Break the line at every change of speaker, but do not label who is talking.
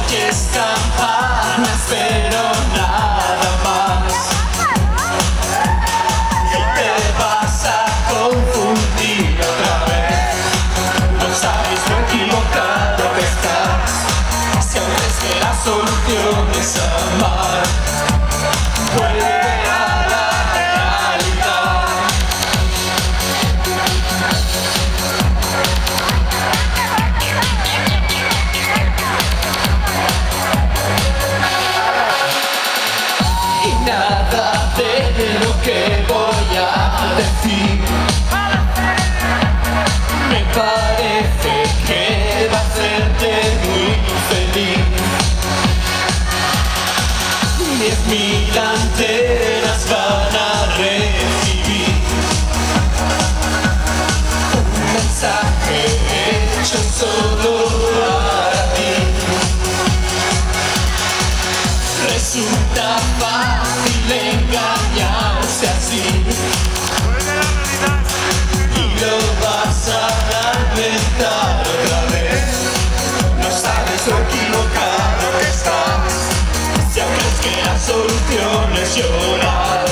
oyes campanas, pero nada más. Y te vas a confundir otra vez. No sabes lo equivocado que estás. Si aún crees que la solución es amar, vuelve a la realidad. Y nada de lo que voy a decir me parece que va a hacerte muy feliz. 10.000 antenas van a recibir un mensaje hecho solo para ti. Resulta fácil engañarse así y lo vas a lamentar otra vez. No sabes lo equivocado que estás. Si aún crees que la solución es llorar,